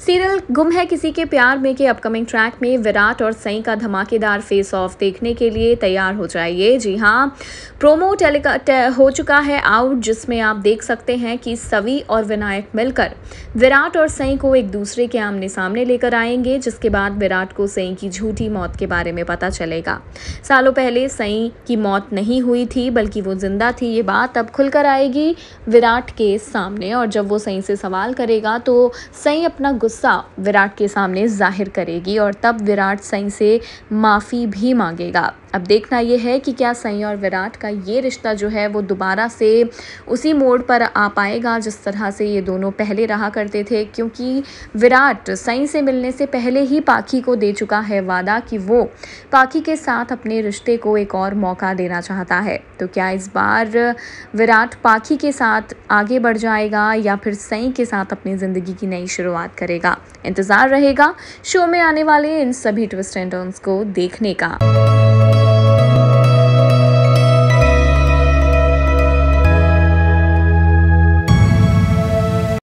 Serial गुम है किसी के प्यार में के अपकमिंग ट्रैक में विराट और सई का धमाकेदार फेस ऑफ देखने के लिए तैयार हो जाइए। जी हाँ, प्रोमो हो चुका है आउट, जिसमें आप देख सकते हैं कि सवी और विनायक मिलकर विराट और सई को एक दूसरे के आमने सामने लेकर आएंगे, जिसके बाद विराट को सई की झूठी मौत के बारे में पता चलेगा। सालों पहले सई की मौत नहीं हुई थी, बल्कि वो जिंदा थी। ये बात अब खुलकर आएगी विराट के सामने, और जब वो सई से सवाल करेगा तो सई अपना गुस्सा विराट के सामने जाहिर करेगी और तब विराट सई से माफ़ी भी मांगेगा। अब देखना यह है कि क्या सई और विराट का ये रिश्ता जो है वो दोबारा से उसी मोड़ पर आ पाएगा जिस तरह से ये दोनों पहले रहा करते थे, क्योंकि विराट सई से मिलने से पहले ही पाखी को दे चुका है वादा कि वो पाखी के साथ अपने रिश्ते को एक और मौका देना चाहता है। तो क्या इस बार विराट पाखी के साथ आगे बढ़ जाएगा या फिर सई के साथ अपनी ज़िंदगी की नई शुरुआत करेगा? इंतज़ार रहेगा शो में आने वाले इन सभी ट्विस्ट एंड टर्न्स को देखने का।